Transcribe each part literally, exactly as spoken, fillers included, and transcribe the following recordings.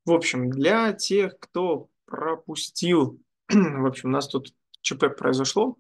В общем, для тех, кто пропустил, в общем, у нас тут ЧП произошло,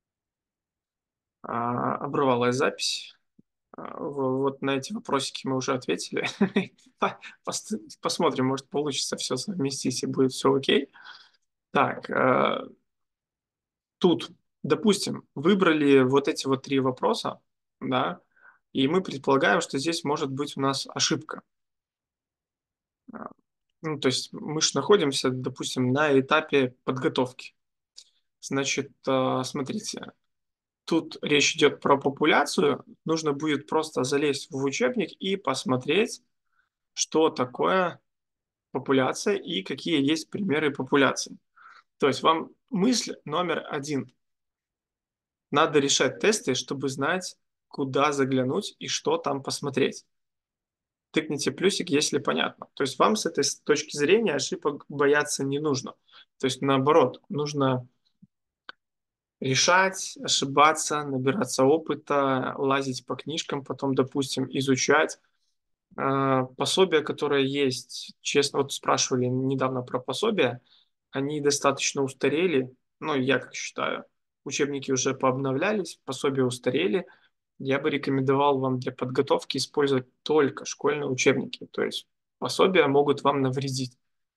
а, обрывалась запись. А, в- Вот на эти вопросики мы уже ответили. По- пос- Посмотрим, может, получится все совместить и будет все окей. Так, э, тут, допустим, выбрали вот эти вот три вопроса, да, и мы предполагаем, что здесь может быть у нас ошибка. А, Ну, то есть мы же находимся, допустим, на этапе подготовки. Значит, а, смотрите, тут речь идет про популяцию. Нужно будет просто залезть в учебник и посмотреть, что такое популяция и какие есть примеры популяций. То есть вам мысль номер один. Надо решать тесты, чтобы знать, куда заглянуть и что там посмотреть. Тыкните плюсик, если понятно. То есть вам с этой точки зрения ошибок бояться не нужно. То есть наоборот, нужно решать, ошибаться, набираться опыта, лазить по книжкам, потом, допустим, изучать. А, Пособия, которые есть, честно, вот спрашивали недавно про пособия, они достаточно устарели, ну, я как считаю. Учебники уже пообновлялись, пособия устарели. Я бы рекомендовал вам для подготовки использовать только школьные учебники. То есть пособия могут вам навредить.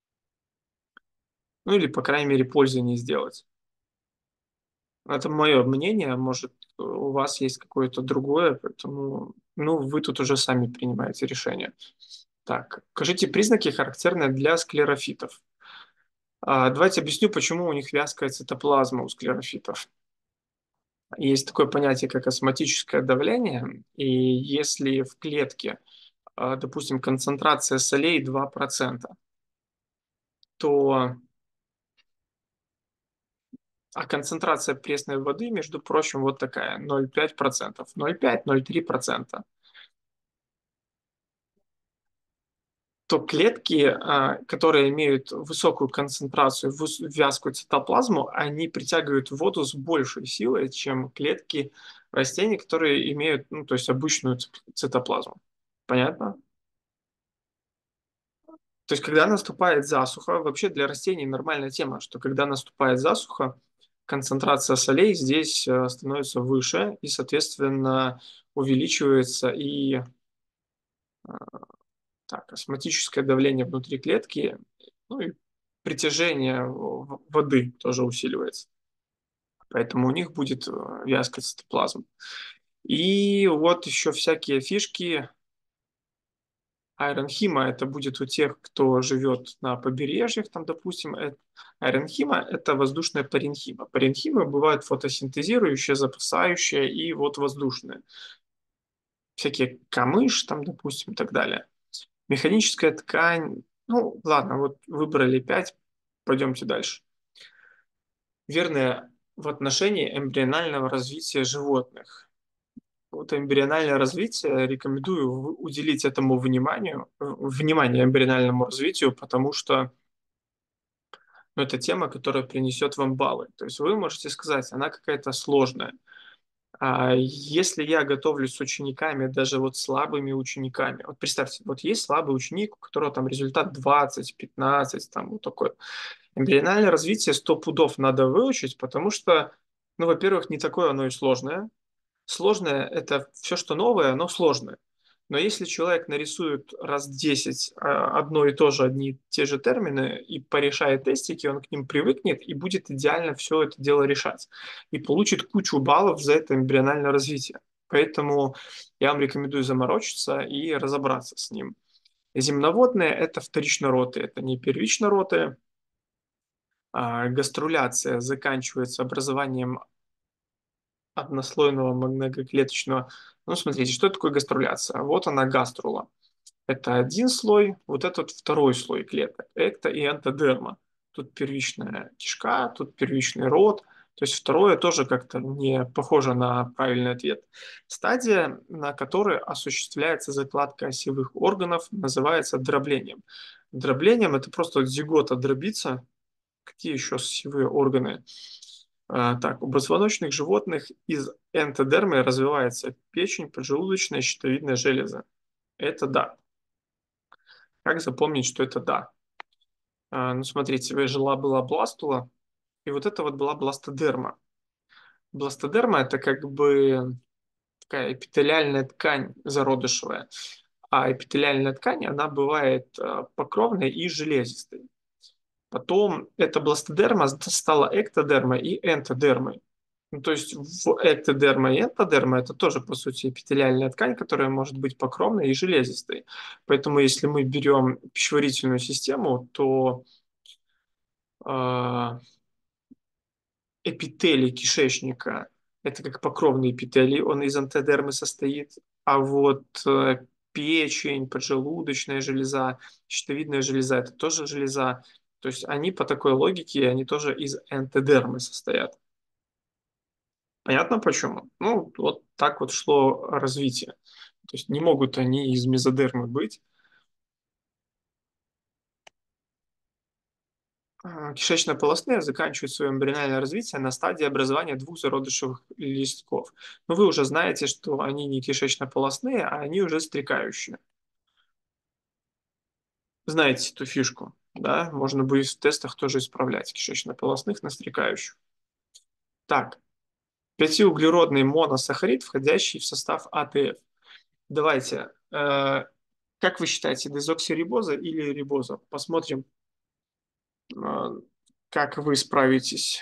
Ну или, по крайней мере, пользы не сделать. Это мое мнение, может, у вас есть какое-то другое, поэтому, ну, вы тут уже сами принимаете решение. Так, скажите признаки, характерные для склерофитов. А, давайте объясню, почему у них вязкая цитоплазма у склерофитов. Есть такое понятие, как осмотическое давление, и если в клетке, а, допустим, концентрация солей два процента, то а концентрация пресной воды, между прочим, вот такая, ноль целых пять десятых процента, ноль целых пять - ноль целых три процента, то клетки, а, которые имеют высокую концентрацию, выс- вязкую цитоплазму, они притягивают воду с большей силой, чем клетки растений, которые имеют, ну, то есть обычную ц- цитоплазму. Понятно? То есть, когда наступает засуха, вообще для растений нормальная тема, что когда наступает засуха, концентрация солей здесь э, становится выше, и, соответственно, увеличивается и так, осмотическое давление внутри клетки, ну и притяжение в- воды тоже усиливается. Поэтому у них будет э, вязкость цитоплазм. И вот еще всякие фишки. Айронхима это будет у тех, кто живет на побережьях, там, допустим. э- Айронхима это воздушная паренхима. Паренхимы бывают фотосинтезирующие, запасающие и вот воздушные. Всякие камыш, там, допустим, и так далее. Механическая ткань. Ну, ладно, вот выбрали пять, пойдемте дальше. Верное в отношении эмбрионального развития животных. Вот эмбриональное развитие рекомендую в- уделить этому вниманию, э, внимание эмбриональному развитию, потому что ну, это тема, которая принесет вам баллы. То есть вы можете сказать, она какая-то сложная. А если я готовлюсь с учениками, даже вот слабыми учениками, вот представьте, вот есть слабый ученик, у которого там результат двадцать, пятнадцать, там вот такой. Эмбриональное развитие сто пудов надо выучить, потому что, ну, во-первых, не такое оно и сложное. Сложное – это все, что новое, оно сложное. Но если человек нарисует раз десять а, одно и то же, одни и те же термины и порешает тестики, он к ним привыкнет и будет идеально все это дело решать. И получит кучу баллов за это эмбриональное развитие. Поэтому я вам рекомендую заморочиться и разобраться с ним. Земноводные – это вторичнороты, это не первичнороты. А гаструляция заканчивается образованием однослойного многоклеточного. Ну, смотрите, что такое гаструляция? Вот она гаструла. Это один слой, вот этот второй слой клеток. Экто и энтодерма. Тут первичная кишка, тут первичный род. То есть второе тоже как-то не похоже на правильный ответ. Стадия, на которой осуществляется закладка осевых органов, называется дроблением. Дроблением это просто вот зигота дробится. Какие еще осевые органы? А, так, у позвоночных животных из энтодермы развивается печень, поджелудочная, щитовидная железа. Это да. Как запомнить, что это да? А, ну, смотрите, жила-была бластула, и вот это вот была бластодерма. Бластодерма– это как бы такая эпителиальная ткань зародышевая. А эпителиальная ткань, она бывает э, покровной и железистой. Потом эта бластодерма стала эктодермой и энтодермой. Ну, то есть в эктодерма и энтодерма это тоже, по сути, эпителиальная ткань, которая может быть покровной и железистой. Поэтому если мы берем пищеварительную систему, то э, эпителий кишечника– это как покровный эпителий, он из энтодермы состоит, а вот э, печень, поджелудочная железа, щитовидная железа– это тоже железа. То есть они по такой логике, они тоже из энтодермы состоят. Понятно почему? Ну, вот так вот шло развитие. То есть не могут они из мезодермы быть. А, Кишечно-полостные заканчивают свое эмбриональное развитие на стадии образования двух зародышевых листков. Но вы уже знаете, что они не кишечно-полостные, а они уже стрекающие. Знаете эту фишку, да? Можно будет в тестах тоже исправлять кишечно-полостных на стрекающих. Так, пятиуглеродный моносахарид, входящий в состав А Т Ф. Давайте, э, как вы считаете, дезоксирибоза или рибоза? Посмотрим, э, как вы справитесь.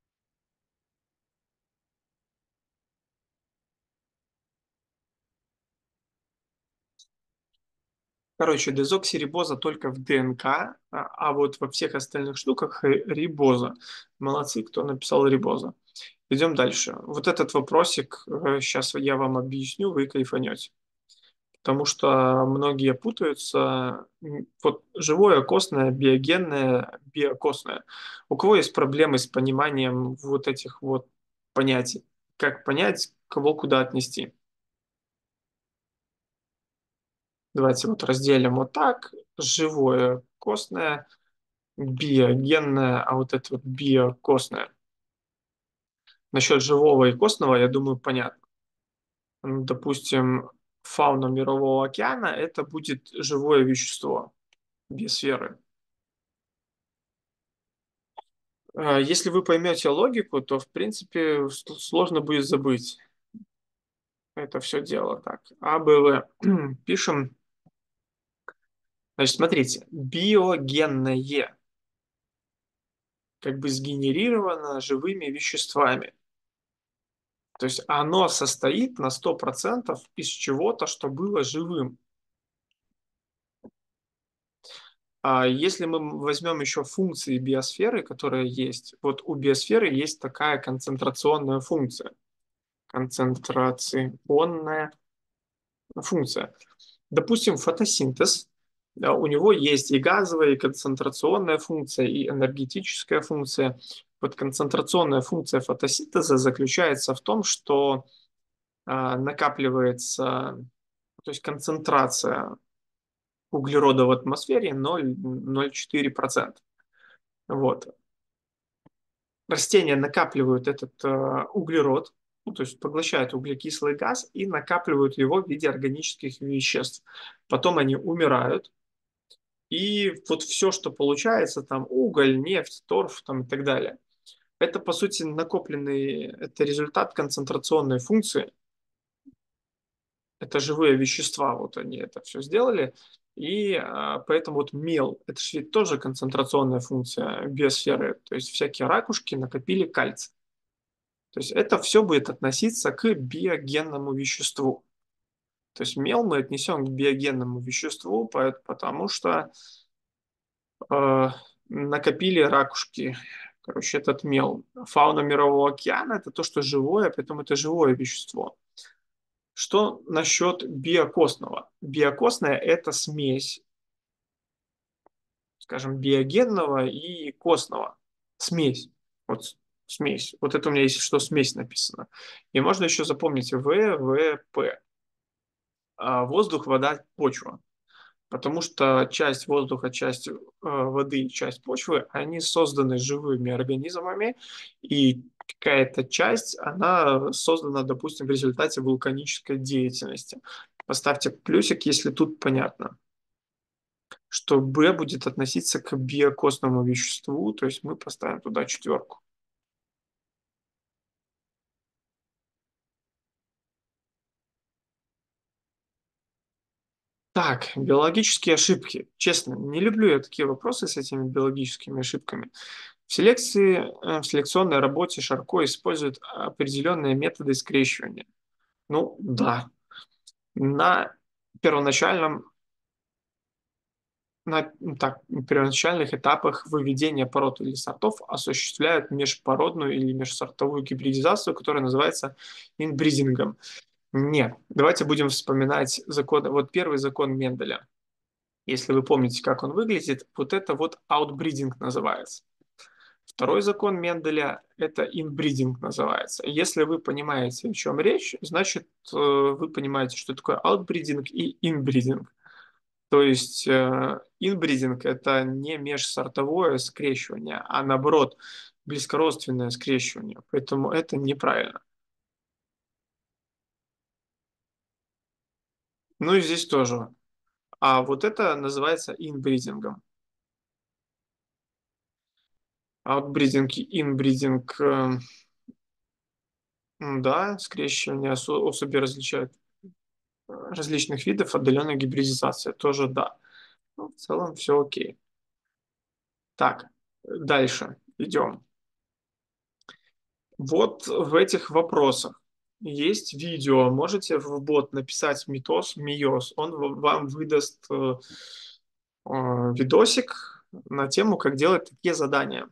Короче, дезоксирибоза только в Д Н К, а, а вот во всех остальных штуках э, рибоза. Молодцы, кто написал рибоза. Идем дальше. Вот этот вопросик, сейчас я вам объясню, вы кайфанете. Потому что многие путаются. М, Вот живое, костное, биогенное, биокостное. У кого есть проблемы с пониманием вот этих вот понятий? Как понять, кого куда отнести? Давайте вот разделим вот так. Живое, костное, биогенное, а вот это вот биокостное. Насчет живого и костного, я думаю, понятно. М, Допустим, фауна Мирового океана– это будет живое вещество, биосферы. А, Если вы поймете логику, то, в принципе, с- сложно будет забыть это все дело. Так, А, Б, В. Пишем. Значит, смотрите, биогенное, как бы сгенерировано живыми веществами. То есть оно состоит на сто процентов из чего-то, что было живым. А если мы возьмем еще функции биосферы, которые есть, вот у биосферы есть такая концентрационная функция. Концентрационная функция. Допустим, фотосинтез, да, у него есть и газовая, и концентрационная функция, и энергетическая функция. Вот концентрационная функция фотосинтеза заключается в том, что а, накапливается, то есть концентрация углерода в атмосфере ноль целых ноль четыре сотых процента. Вот. Растения накапливают этот э, углерод, ну, то есть поглощают углекислый газ и накапливают его в виде органических веществ. Потом они умирают, и вот все, что получается, там уголь, нефть, торф там, и так далее, это, по сути, накопленный, это результат концентрационной функции. Это живые вещества, вот они это все сделали. И а, поэтому вот мел, это же ведь тоже концентрационная функция биосферы. То есть всякие ракушки накопили кальций. То есть это все будет относиться к биогенному веществу. То есть мел мы отнесем к биогенному веществу, потому что э, накопили ракушки. Короче, этот мел. Фауна Мирового океана– это то, что живое, поэтому это живое вещество. Что насчет биокосного? Биокосное– это смесь, скажем, биогенного и костного. Смесь. Вот смесь. Вот это у меня есть, что смесь написано. И можно еще запомнить В, В, П. А воздух, вода, почва. Потому что часть воздуха, часть э, воды и часть почвы, они созданы живыми организмами, и какая-то часть, она создана, допустим, в результате вулканической деятельности. Поставьте плюсик, если тут понятно. что B будет относиться к биокосному веществу, то есть мы поставим туда четверку. Так, биологические ошибки. Честно, не люблю я такие вопросы с этими биологическими ошибками. В селекции, э, в селекционной работе Шарко используют определенные методы скрещивания. Ну, да. На первоначальном на так, первоначальных этапах выведения пород или сортов осуществляют межпородную или межсортовую гибридизацию, которая называется инбридингом. Нет, давайте будем вспоминать законы. Вот первый закон Менделя. Если вы помните, как он выглядит, вот это вот outbreeding называется. Второй закон Менделя – это инбридинг называется. Если вы понимаете, о чем речь, значит, э, вы понимаете, что такое outbreeding и inbreeding. То есть инбридинг – это не межсортовое скрещивание, а наоборот, близкородственное скрещивание. Поэтому это неправильно. Ну и здесь тоже. А вот это называется инбридингом. Аутбридинг и инбридинг, э, да, скрещивание осо- особи различают э, различных видов, отдаленная гибридизация тоже да. Ну, в целом все окей. Так, дальше идем. Вот в этих вопросах есть видео. Можете в бот написать митоз, миоз. Он в- вам выдаст э, э, видосик на тему, как делать такие задания.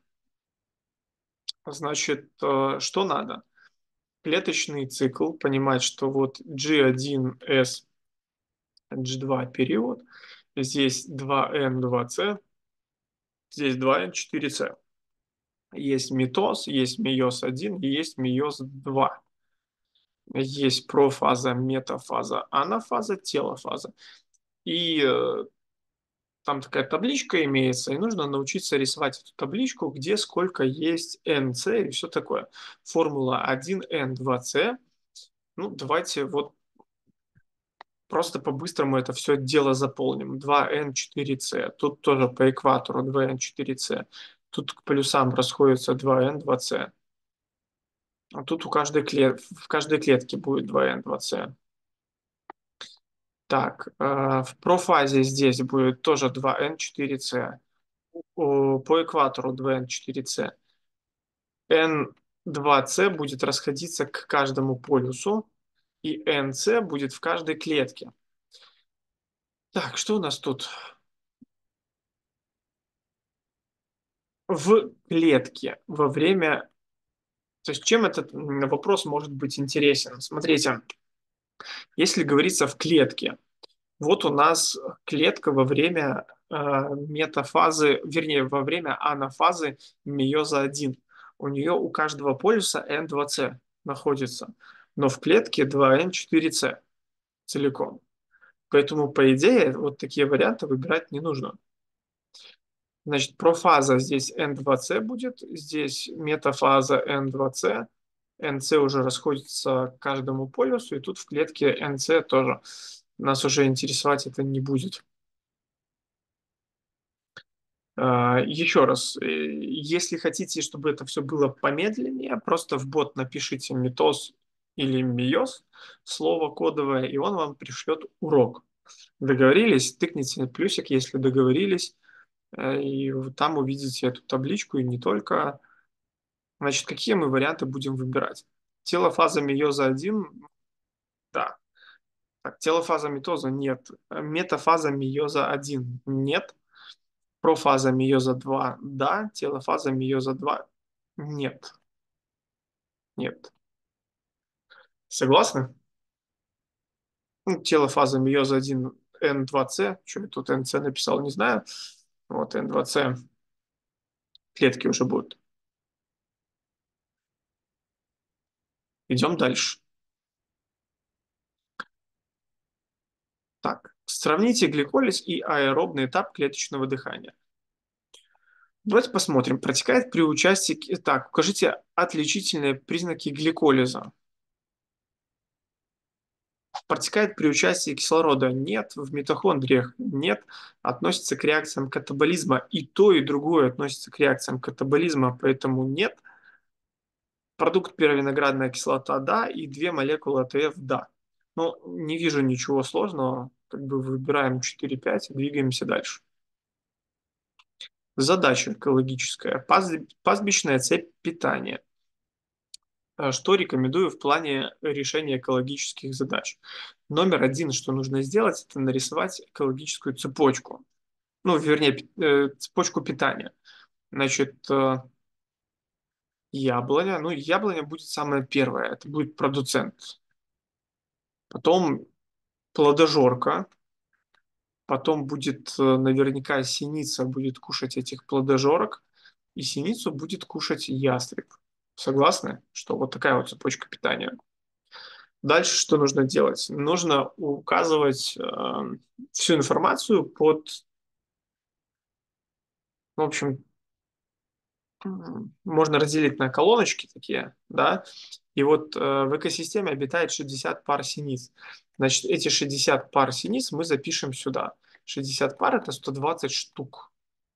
Значит, э, что надо? Клеточный цикл, понимать, что вот джи один эс, джи два период, здесь два эн два си, здесь два эн четыре си. Есть митоз, есть мейоз один и есть мейоз два. Есть профаза, метафаза, анафаза, телофаза. И э, там такая табличка имеется, и нужно научиться рисовать эту табличку, где сколько есть эн си и все такое. Формула один эн два си. Ну, давайте вот просто по-быстрому это все дело заполним. два эн четыре си. Тут тоже по экватору два эн четыре си. Тут к плюсам расходится два эн два си. А тут у каждой клет... в каждой клетке будет два эн два си. Так, э, в профазе здесь будет тоже два эн четыре си. О, по экватору два эн четыре си. эн два си будет расходиться к каждому полюсу, и эн си будет в каждой клетке. Так, что у нас тут? В клетке во время... То есть чем этот вопрос может быть интересен? Смотрите, если говорится в клетке, вот у нас клетка во время э, метафазы, вернее, во время анафазы мейоза один. У нее у каждого полюса эн два си находится, но в клетке два эн четыре си целиком. Поэтому, по идее, вот такие варианты выбирать не нужно. Значит, профаза здесь эн два си будет, здесь метафаза эн два си, эн си уже расходится к каждому полюсу, и тут в клетке эн си тоже. Нас уже интересовать это не будет. А, Еще раз, э, если хотите, чтобы это все было помедленнее, просто в бот напишите метоз или миоз, слово кодовое, и он вам пришлет урок. Договорились? Тыкните плюсик, если договорились, э, и вот там увидите эту табличку, и не только. Значит, какие мы варианты будем выбирать? Телофаза миоза один, да. Так, телофаза митоза нет. Метафаза миоза один нет. Профаза мейоза два, да. Телофаза мейоза два, нет. Нет. Согласны? Ну, телофаза мейоза один, эн два си. Что я тут эн си написал, не знаю. Вот эн два си. Клетки уже будут. Идем дальше. Так, сравните гликолиз и аэробный этап клеточного дыхания. Давайте посмотрим. Протекает при участии... Так, укажите отличительные признаки гликолиза. Протекает при участии кислорода? Нет. В митохондриях? Нет. Относится к реакциям катаболизма. И то, и другое относится к реакциям катаболизма, поэтому нет. Продукт первовиноградная кислота – да, и две молекулы А Т Ф – да. Но не вижу ничего сложного. Как бы выбираем четыре пять и двигаемся дальше. Задача экологическая. Пастбищная цепь питания. А Что рекомендую в плане решения экологических задач? Номер один, что нужно сделать, это нарисовать экологическую цепочку. Ну, вернее, пи- э, цепочку питания. Значит, э, яблоня. Ну, яблоня будет самое первое. Это будет продуцент. Потом плодожорка. Потом будет э, наверняка синица будет кушать этих плодожорок. И синицу будет кушать ястреб. Согласны, что вот такая вот цепочка питания? Дальше что нужно делать? Нужно указывать э, всю информацию под, ну, в общем, м, можно разделить на колоночки такие, да, и вот э, в экосистеме обитает шестьдесят пар синиц. Значит, эти шестьдесят пар синиц мы запишем сюда. шестьдесят пар – это сто двадцать штук.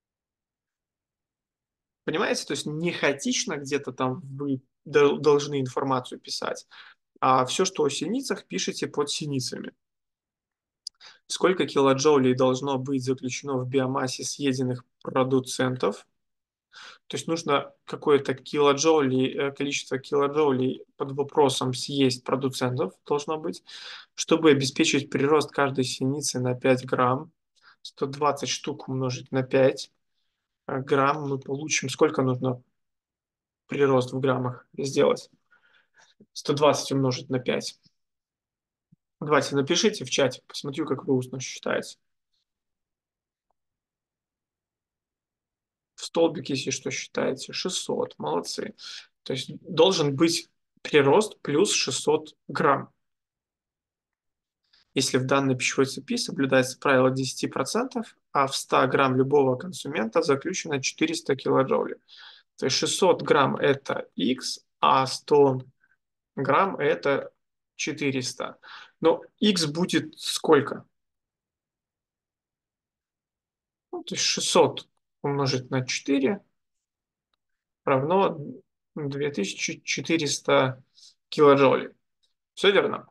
Понимаете? То есть не хаотично где-то там вы дол- должны информацию писать, а все, что о синицах, пишите под синицами. Сколько килоджоулей должно быть заключено в биомассе съеденных продуцентов? То есть нужно какое-то килоджоули, э, количество килоджоулей под вопросом съесть продуцентов должно быть, чтобы обеспечить прирост каждой синицы на пять грамм. сто двадцать штук умножить на пять э, грамм мы получим. Сколько нужно прирост в граммах сделать? сто двадцать умножить на пять. Давайте напишите в чате, посмотрю, как вы устно считаете. В столбик, если что, считаете, шестьсот. Молодцы. То есть должен быть прирост плюс шестьсот грамм. Если в данной пищевой цепи соблюдается правило десять процентов, а в ста грамм любого консумента заключено четыреста килоджоулей. То есть шестьсот грамм это X, а сто грамм это четыреста. Но X будет сколько? Ну, то есть шестьсот умножить на четыре равно две тысячи четыреста килоджоулей. Все верно?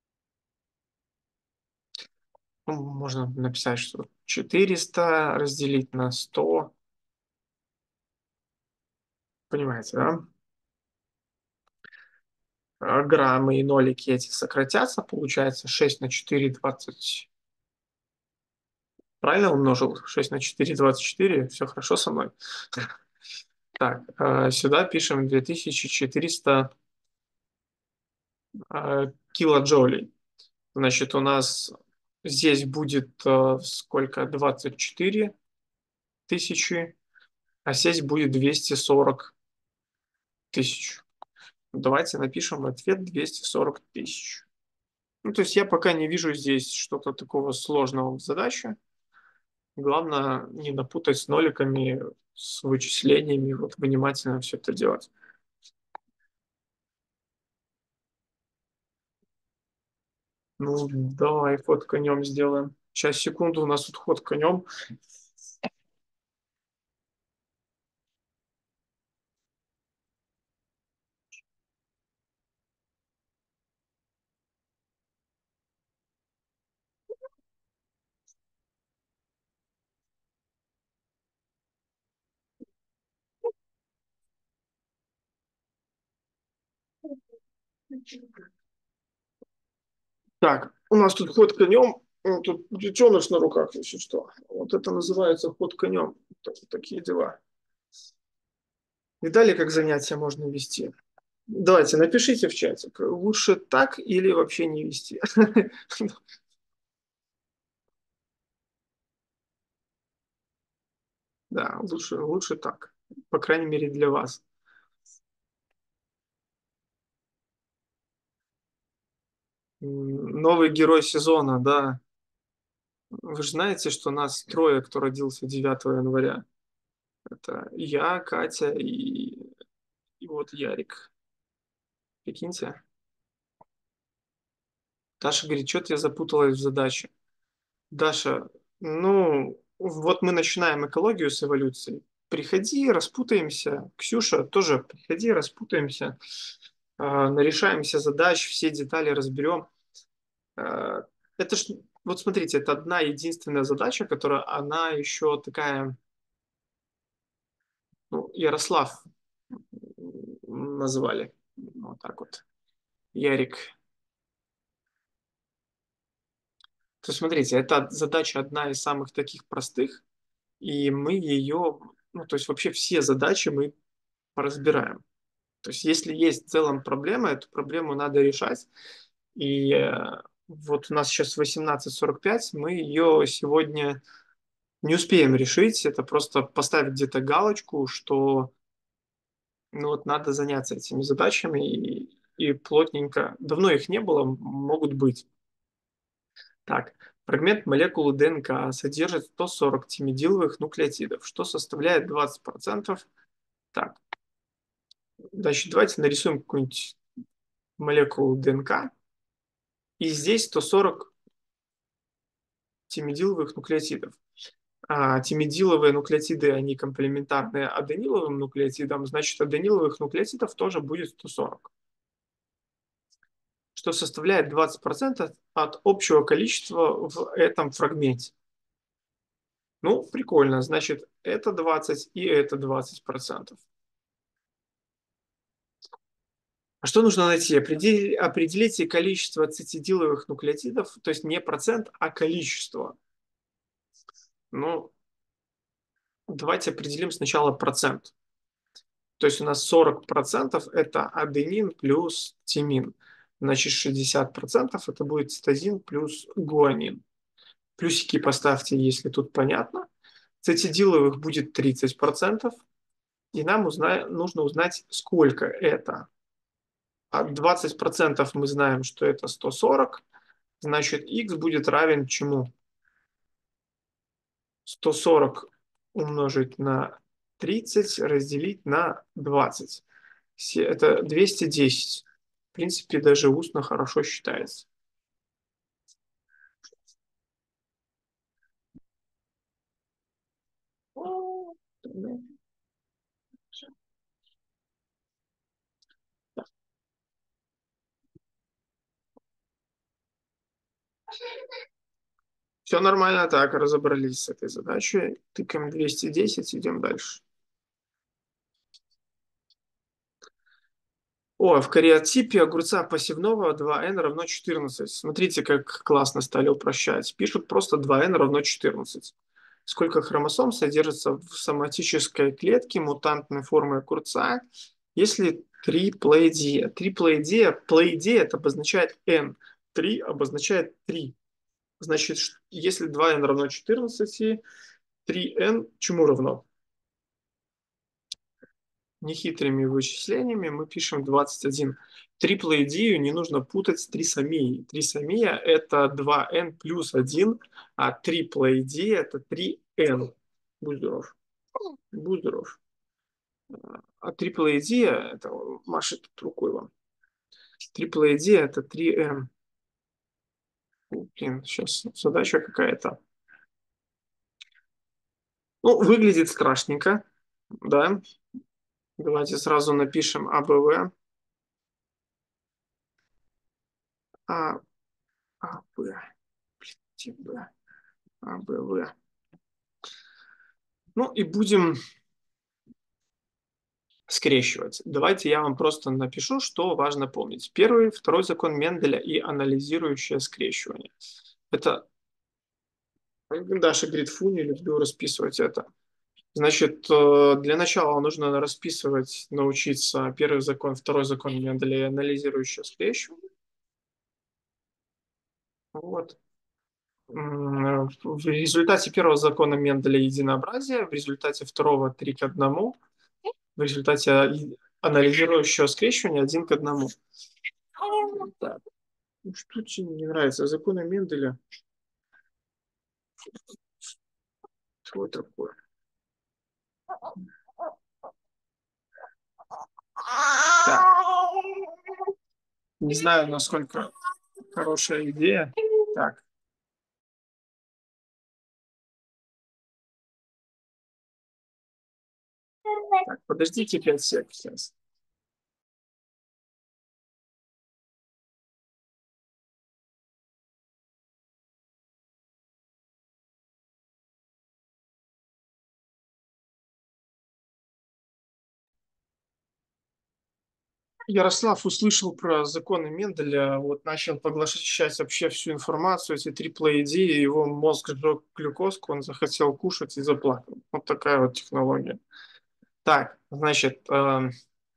Ну, можно написать, что четыреста разделить на сто. Понимаете, да? А Граммы и нолики эти сократятся. Получается шесть на четыре двадцать. Правильно умножил? шесть на четыре двадцать четыре. Все хорошо со мной? Так, э, сюда пишем две тысячи четыреста э, килоджоулей. Значит, у нас здесь будет э, сколько? двадцать четыре тысячи, а здесь будет двести сорок тысяч. Давайте напишем ответ двести сорок тысяч. Ну, то есть я пока не вижу здесь что-то такого сложного в задаче. Главное не напутать с ноликами, с вычислениями, вот внимательно все это делать. Ну, давай ход конем сделаем. Сейчас, секунду, у нас тут ход конем. Так, у нас тут ход конем. Ну, тут детеныш на руках, если что. Вот это называется ход конем. Так- такие дела. Видали, как занятия можно вести? Давайте, напишите в чате, лучше так или вообще не вести. Да, лучше, лучше так. По крайней мере, для вас. М, Новый герой сезона, да. Вы же знаете, что нас трое, кто родился девятого января. Это я, Катя и, и вот Ярик. Прикиньте. Даша говорит, что-то я запуталась в задаче. Даша, ну, вот мы начинаем экологию с эволюцией. Приходи, распутаемся. Ксюша, тоже приходи, распутаемся. А, нарешаемся задач, все детали разберем. А, это ж, вот смотрите, это одна единственная задача, которая, она еще такая, ну, Ярослав назвали. Вот так вот. Ярик. То есть, смотрите, эта задача одна из самых таких простых, и мы ее, ну, то есть вообще все задачи мы поразбираем. То есть если есть в целом проблема, эту проблему надо решать. И э, вот у нас сейчас восемнадцать сорок пять, мы ее сегодня не успеем решить. Это просто поставить где-то галочку, что ну, вот надо заняться этими задачами и, и плотненько. Давно их не было, могут быть. Так, фрагмент молекулы ДНК содержит сто сорок тимидиловых нуклеотидов, что составляет двадцать процентов. Так, значит, давайте нарисуем какую-нибудь молекулу ДНК. И здесь сто сорок тимидиловых нуклеотидов. А тимидиловые нуклеотиды, они комплементарные адениловым нуклеотидам, значит, адениловых нуклеотидов тоже будет сто сорок, что составляет двадцать процентов от общего количества в этом фрагменте. Ну, прикольно, значит, это двадцать и это двадцать процентов. А что нужно найти? Определи- Определите количество цитидиловых нуклеотидов, то есть не процент, а количество. Ну, давайте определим сначала процент. То есть у нас сорок процентов это аденин плюс тимин. Значит, шестьдесят процентов это будет цитозин плюс гуанин. Плюсики поставьте, если тут понятно. Цитидиловых будет тридцать процентов. И нам узна... нужно узнать, сколько это. А двадцать процентов мы знаем, что это сто сорок. Значит, х будет равен чему? сто сорок умножить на тридцать разделить на двадцать. Это двести десять. В принципе, даже устно хорошо считается. Все нормально, так, разобрались с этой задачей. Тыкаем двести десять, идем дальше. О, в кариотипе огурца посевного два эн равно четырнадцать. Смотрите, как классно стали упрощать. Пишут просто два эн равно четырнадцать. Сколько хромосом содержится в соматической клетке мутантной формы огурца, если триплоидия? Триплоидия, плоидия это обозначает n, три обозначает три. Значит, если два эн равно четырнадцать, три эн чему равно? Нехитрыми вычислениями мы пишем двадцать один. Триплоидию не нужно путать с трисомией. Трисомия – это два эн плюс один, а триплоидия – это три эн. Будь здоров. Будь здоров. А триплоидия – это машет тут рукой вам. Триплоидия – это три эн. Блин, сейчас задача какая-то. Ну, выглядит страшненько, да. Давайте сразу напишем а бэ вэ. А, А, Б, Б, А, Б, В. Ну и будем скрещивать. Давайте я вам просто напишу, что важно помнить. Первый, второй закон Менделя и анализирующее скрещивание. Это Даша говорит, фу, не люблю расписывать это. Значит, э, для начала нужно расписывать, научиться первый закон, второй закон Менделя и анализирующее скрещивание. Вот. В результате первого закона Менделя единообразие, в результате второго три к одному, в результате анализирующего скрещивания один к одному. Так. Ну, что тебе не нравится? Законы Менделя. Что такое? Так. Не знаю, насколько Хорошая идея. Так, так, подождите пять сек сейчас. Ярослав услышал про законы Менделя, вот начал поглощать вообще всю информацию, эти трипло-идеи, его мозг сжег глюкозку, он захотел кушать и заплакал. Вот такая вот технология. Так, значит, эм,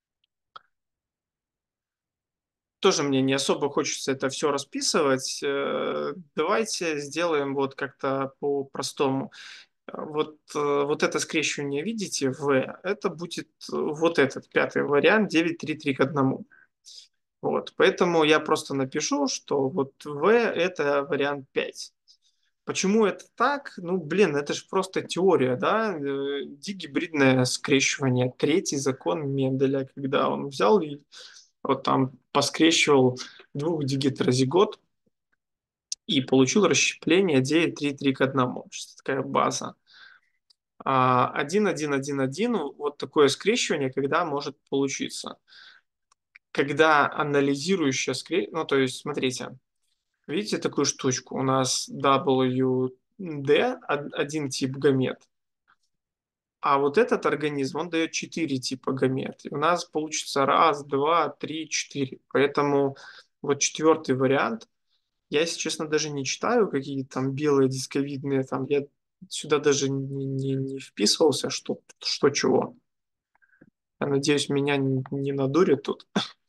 тоже мне не особо хочется это все расписывать. Э, Давайте сделаем вот как-то по-простому. Э, Вот, э, вот это скрещивание, видите, в, это будет э, вот этот пятый вариант девять три три к одному. Вот, поэтому я просто напишу, что вот В это вариант пять. Почему это так? Ну, блин, это же просто теория, да? Э, Дигибридное скрещивание. Третий закон Менделя, когда он взял и вот там поскрещивал двух дигетерозигот и получил расщепление девять три три к одному. Что такая база. А один один один один, вот такое скрещивание, когда может получиться. Когда анализирующая скрещивание, ну, то есть, смотрите, видите такую штучку? У нас W D, один тип гамет, а вот этот организм, он дает четыре типа гамет. И у нас получится раз, два, три, четыре. Поэтому вот четвертый вариант, я, если честно, даже не читаю, какие там белые дисковидные, там я сюда даже не, не, не вписывался, что, что чего. Я надеюсь, меня не, не надурят тут.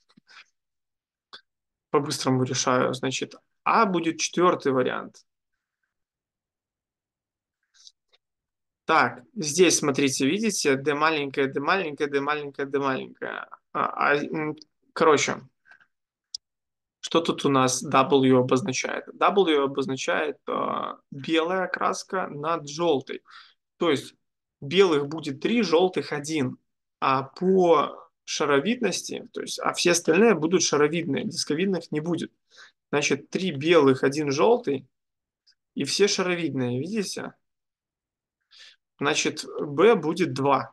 По-быстрому решаю. Значит, А будет четвертый вариант. Так, здесь, смотрите, видите, d маленькая, d маленькая, d маленькая, d маленькая. А, а, м, короче, что тут у нас W обозначает? W обозначает а, белая краска над желтой. То есть белых будет три, желтых один. А по шаровидности, то есть, а все остальные будут шаровидные, дисковидных не будет. Значит, три белых, один желтый, и все шаровидные, видите? Значит, B будет два.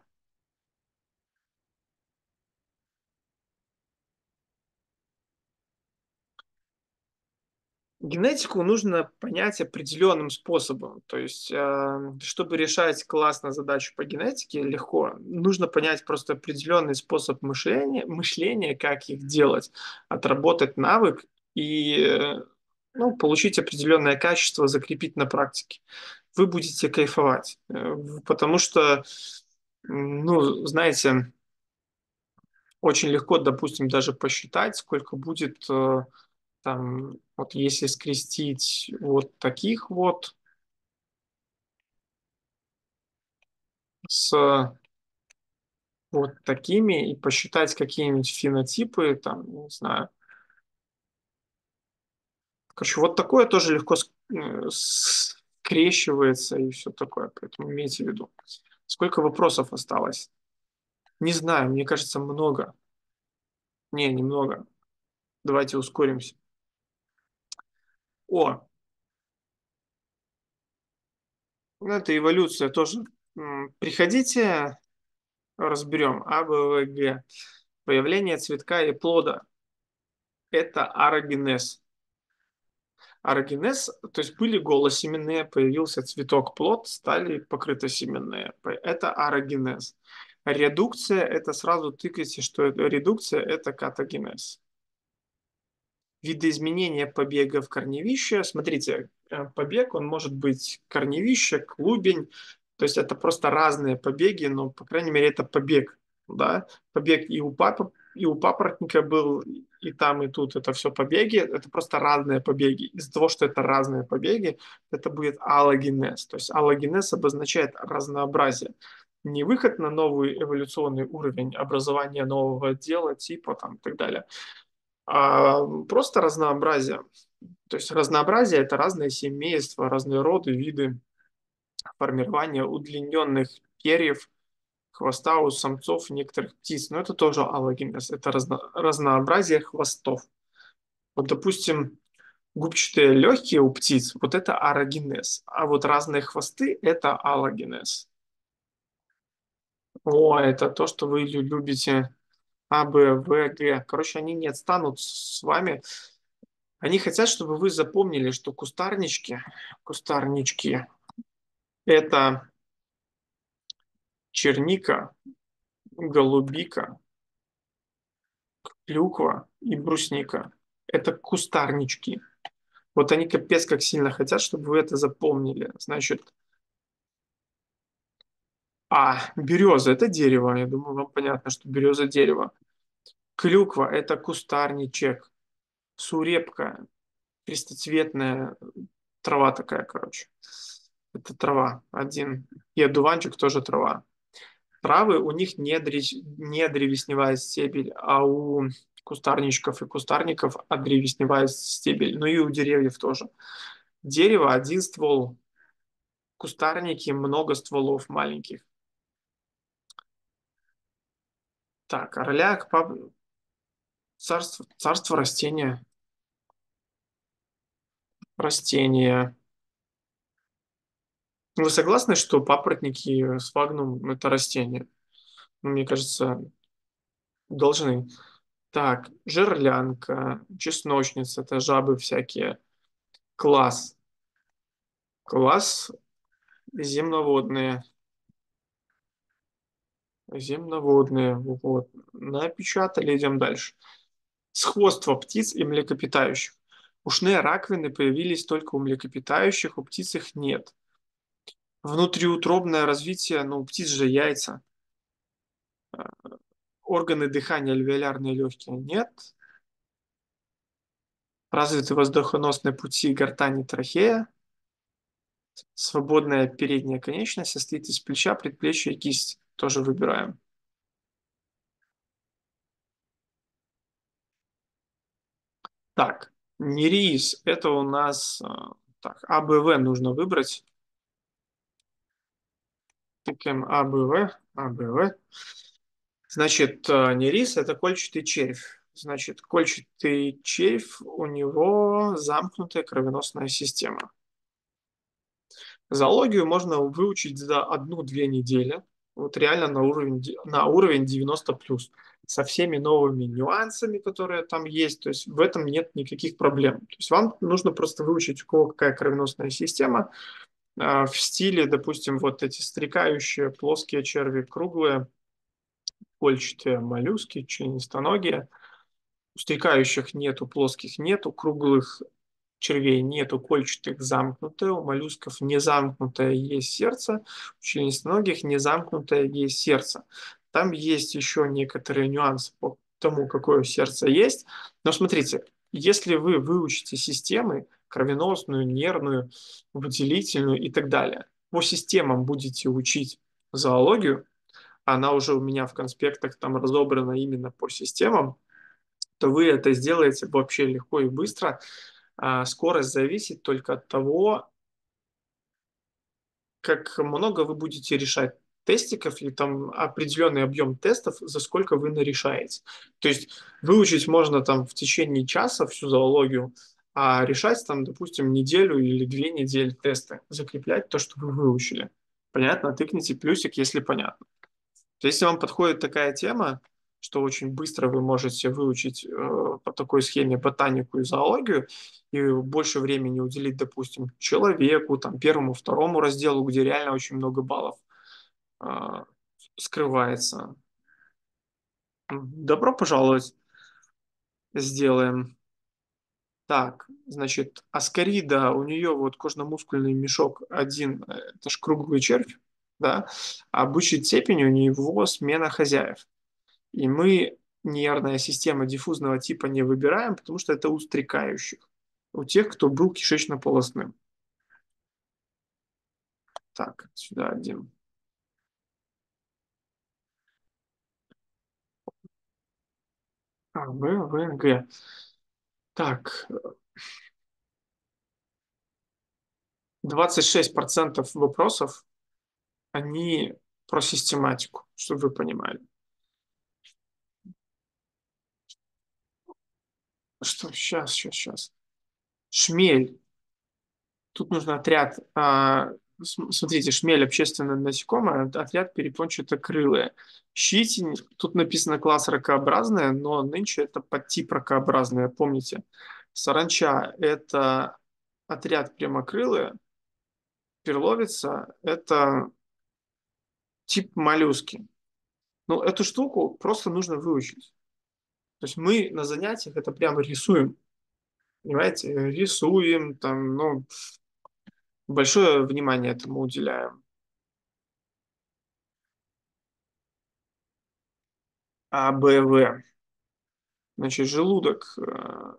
Генетику нужно понять определенным способом. То есть, э, чтобы решать классно задачу по генетике легко, нужно понять просто определенный способ мышления, мышления, как их делать, отработать навык и э, ну, получить определенное качество, закрепить на практике. Вы будете кайфовать, э, потому что, м, ну, знаете, очень легко, допустим, даже посчитать, сколько будет э, там, вот если скрестить вот таких вот с вот такими и посчитать какие-нибудь фенотипы, там, не знаю. Короче, вот такое тоже легко ск- э, скрещивается и все такое, поэтому имейте в виду. Сколько вопросов осталось? Не знаю, мне кажется, много. Не, немного. Давайте ускоримся. О, ну это эволюция тоже. М, Приходите, разберем. А, Б, В, Г. Появление цветка и плода. Это арогенез. Арогенез, то есть были голосеменные, появился цветок, плод, стали покрытосеменные. Это арогенез. Редукция – это сразу тыкайте, что это редукция – это катагенез. Видоизменение побега в корневище. Смотрите, э, побег, он может быть корневище, клубень, то есть это просто разные побеги, но, по крайней мере, это побег, да. Побег и у папы, и у папоротника был, и там, и тут, это все побеги, это просто разные побеги. Из-за того, что это разные побеги, это будет аллогенез. То есть аллогенез обозначает разнообразие. Не выход на новый эволюционный уровень образования нового отдела, типа там и так далее, а просто разнообразие. То есть разнообразие – это разные семейства, разные роды, виды формирования удлиненных перьев, хвоста у самцов некоторых птиц. Но это тоже аллогенез, это разно, разнообразие хвостов. Вот, допустим, Губчатые легкие у птиц, вот это арогенез. А вот разные хвосты– это аллогенез. О, это то, что вы лю- любите. А, Б, В, Г. Короче, они не отстанут с вами. Они хотят, чтобы вы запомнили, что кустарнички, кустарнички– это черника, голубика, клюква и брусника. Это кустарнички. Вот они капец как сильно хотят, чтобы вы это запомнили. Значит, а, береза– это дерево. Я думаю, вам понятно, что береза– дерево. Клюква– это кустарничек. Сурепка– крестоцветная трава такая, короче. Это трава. Один. И одуванчик тоже трава. Травы, у них не, дре- не древесневая стебель, а у кустарничков и кустарников одревесневая стебель. Ну и у деревьев тоже. Дерево– один ствол. Кустарники– много стволов маленьких. Так, орляк, пап... царство, царство растения. Растения. Вы согласны, что папоротники с вагнум– это растения? Ну, мне кажется, должны. Так, жерлянка, чесночница, это жабы всякие. Класс. Класс земноводные. Земноводные. Вот. Напечатали, идем дальше. Сходство птиц и млекопитающих. Ушные раковины появились только у млекопитающих, у птиц их нет. Внутриутробное развитие, ну, у птиц же яйца. Органы дыхания, альвеолярные легкие нет. Развиты воздухоносные пути гортани, трахея. Свободная передняя конечность состоит из плеча, предплечья и кисти. Тоже выбираем. Так, нерис. Это у нас... а, Так, А, Б, В нужно выбрать. Тыкаем А, Б, В. А, Б, В. Значит, а, нерис– это кольчатый червь. Значит, кольчатый червь, у него замкнутая кровеносная система. Зоологию можно выучить за одну-две недели. Вот реально на уровень, де- на уровень девяносто плюс. Со всеми новыми нюансами, которые там есть. То есть в этом нет никаких проблем. То есть вам нужно просто выучить, у кого какая кровеносная система. а, В стиле, допустим, вот эти стрекающие плоские черви, круглые, кольчатые моллюски, членистоногие. У стрекающих нету, плоских нету, круглых червей нету, кольчатых замкнутое, у моллюсков не замкнутое есть сердце, у членистоногих не замкнутое есть сердце. Там есть еще некоторые нюансы по тому, какое сердце есть. Но смотрите, если вы выучите системы, кровеносную, нервную, выделительную и так далее, по системам будете учить зоологию, она уже у меня в конспектах там разобрана именно по системам, то вы это сделаете вообще легко и быстро. А скорость зависит только от того, как много вы будете решать тестиков или там определенный объем тестов, за сколько вы нарешаете. То есть выучить можно там в течение часа всю зоологию, а решать там, допустим, неделю или две недели тесты, закреплять то, что вы выучили. Понятно? Тыкните плюсик, если понятно. Если вам подходит такая тема, что очень быстро вы можете выучить э, по такой схеме ботанику и зоологию, и больше времени уделить, допустим, человеку, там, первому, второму разделу, где реально очень много баллов э, скрывается. Добро пожаловать, сделаем. Так, значит, аскарида, у нее вот кожно-мускульный мешок один, э, это ж круглый червь, да, а бычий цепень у него смена хозяев. И мы нервная система диффузного типа не выбираем, потому что это у стрекающих, у тех, кто был кишечно-полостным. Так, сюда один. А, В, В, Г. Так, двадцать шесть процентов вопросов, они про систематику, чтобы вы понимали. Что, сейчас, сейчас, сейчас. Шмель. Тут нужно отряд. а, см- смотрите, шмель общественное насекомое, отряд перепончатокрылые. Щитень, тут написано класс ракообразная, но нынче это подтип ракообразная, помните. Саранча– это отряд прямокрылые. Перловица– это тип моллюски. Ну, эту штуку просто нужно выучить. То есть мы на занятиях это прямо рисуем. Понимаете? Рисуем, там, ну, большое внимание этому уделяем. А, Б, В. Значит, желудок. э,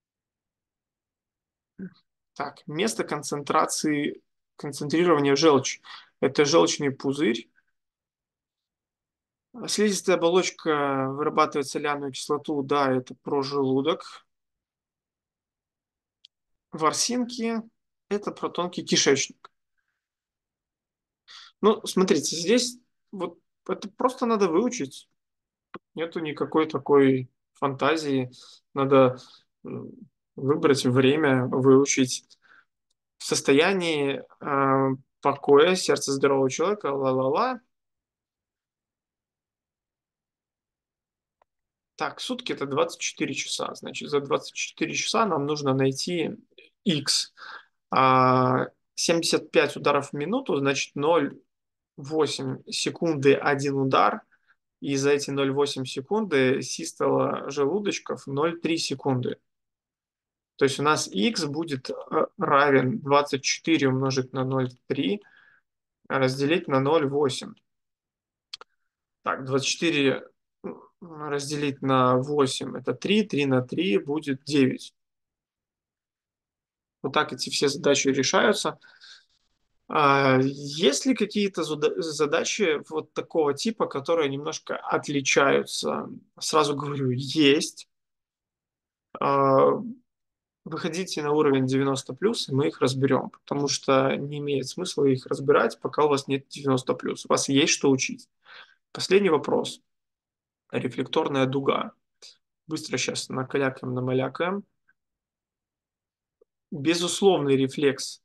Так, место концентрации, концентрирования желчи. Это желчный пузырь. Слизистая оболочка вырабатывает соляную кислоту. Да, это про желудок. Ворсинки– это про тонкий кишечник. Ну, смотрите, здесь вот это просто надо выучить. Нету никакой такой фантазии. Надо м, выбрать время, выучить в состоянии э, покоя сердца здорового человека, ла-ла-ла. Так, сутки это двадцать четыре часа. Значит, за двадцать четыре часа нам нужно найти x. А семьдесят пять ударов в минуту, значит, ноль целых восемь секунды один удар. И за эти ноль целых восемь секунды систола желудочков ноль целых три секунды. То есть у нас x будет э, равен двадцать четыре умножить на ноль целых три разделить на ноль целых восемь. Так, двадцать четыре разделить на восемь это три, три на три будет девять. Вот так эти все задачи решаются. А есть ли какие-то задачи вот такого типа, которые немножко отличаются? Сразу говорю, есть. А, Выходите на уровень девяносто плюс, и мы их разберем, потому что не имеет смысла их разбирать, пока у вас нет девяносто плюс. У вас есть что учить. Последний вопрос. Рефлекторная дуга. Быстро сейчас накалякаем, намалякаем. Безусловный рефлекс.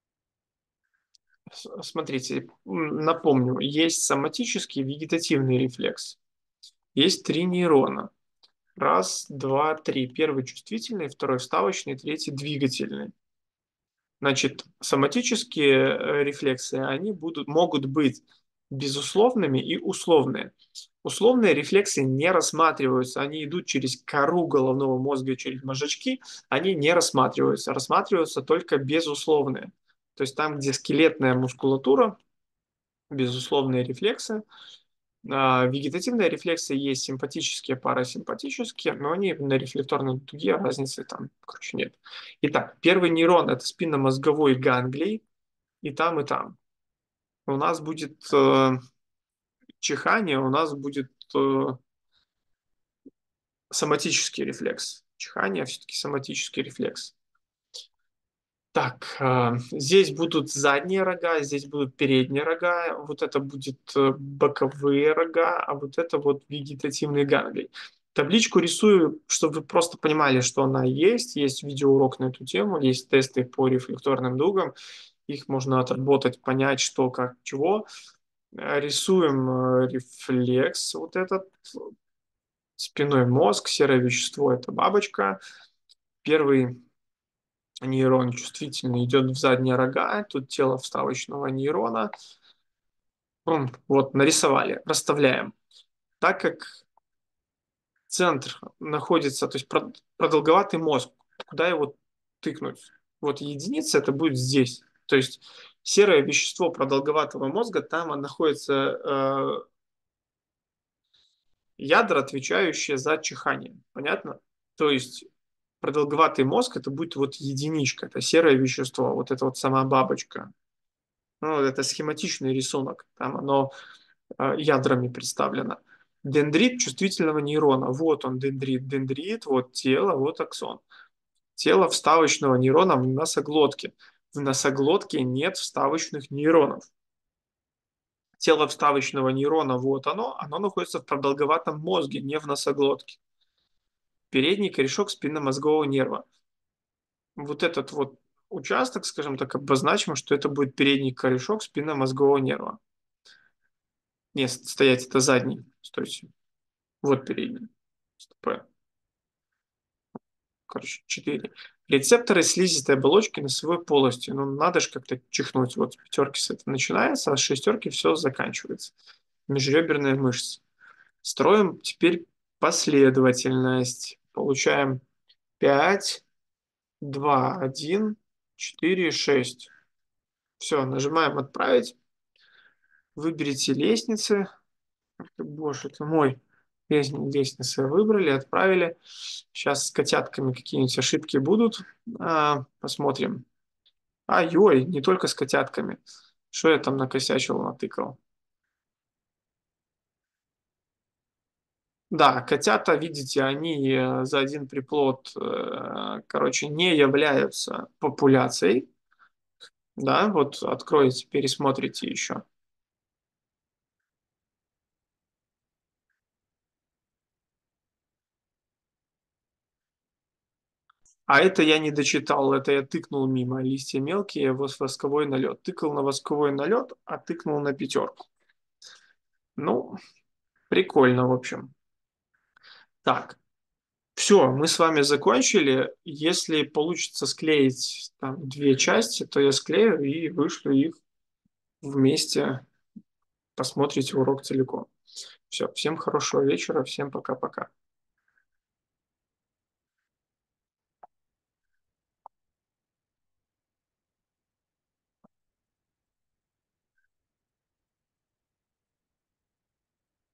Смотрите, напомню, есть соматический вегетативный рефлекс. Есть три нейрона. Раз, два, три. Первый чувствительный, второй вставочный, третий двигательный. Значит, соматические э, рефлексы, они будут, могут быть безусловными и условные. Условные рефлексы не рассматриваются, они идут через кору головного мозга, через мозжечки, они не рассматриваются, рассматриваются только безусловные. То есть там, где скелетная мускулатура, безусловные рефлексы. А, вегетативные рефлексы есть симпатические, парасимпатические, но они на рефлекторной дуге разницы там, короче, нет. Итак, первый нейрон– это спинномозговой ганглий, и там, и там. У нас будет э, чихание, у нас будет э, соматический рефлекс. Чихание все-таки соматический рефлекс. Так, э, здесь будут задние рога, здесь будут передние рога, вот это будет э, боковые рога, а вот это вот вегетативный ганглий. Табличку рисую, чтобы вы просто понимали, что она есть. Есть видеоурок на эту тему, есть тесты по рефлекторным дугам. Их можно отработать, понять, что, как, чего. Э, Рисуем э, рефлекс, вот этот спинной мозг, серое вещество– это бабочка. Первый нейрон чувствительный идет в задние рога, тут тело вставочного нейрона. Вот, нарисовали, расставляем. Так как центр находится, то есть продолговатый мозг, куда его тыкнуть? Вот единица это будет здесь. То есть серое вещество продолговатого мозга, там находится э, ядра, отвечающие за чихание. Понятно? То есть продолговатый мозг это будет вот единичка, это серое вещество, вот это вот сама бабочка. Ну, это схематичный рисунок, там оно э, ядрами представлено. Дендрит чувствительного нейрона. Вот он, дендрит, дендрит, вот тело, вот аксон. Тело вставочного нейрона в носоглотке. В носоглотке нет вставочных нейронов. Тело вставочного нейрона, вот оно, оно находится в продолговатом мозге, не в носоглотке. Передний корешок спинномозгового нерва. вот этот вот участок, скажем так, обозначим, что это будет передний корешок спинномозгового нерва. Нет, стоять, это задний. Стойте. Вот передний. П. Короче, четыре. Рецепторы слизистой оболочки носовой полости. Ну, надо же как-то чихнуть. Вот с пятерки с этого начинается, а с шестерки все заканчивается. Межреберная мышца. Строим теперь последовательность. Получаем пять, два, один, четыре, шесть. Все, нажимаем «Отправить». Выберите лестницы. Боже, это мой. Лестницы выбрали, отправили. Сейчас с котятками какие-нибудь ошибки будут. А, посмотрим. Ай-ой, не только с котятками. Что я там накосячил, натыкал? Да, котята, видите, они э, за один приплод, э, короче, не являются популяцией. Да, вот откроете, пересмотрите еще. А это я не дочитал, это я тыкнул мимо. Листья мелкие, вос- восковой налет. Тыкал на восковой налет, а тыкнул на пятерку. Ну, прикольно, в общем. Так, все, мы с вами закончили. Если получится склеить там две части, то я склею и вышлю их вместе. Посмотрите урок целиком. Все, всем хорошего вечера, всем пока-пока.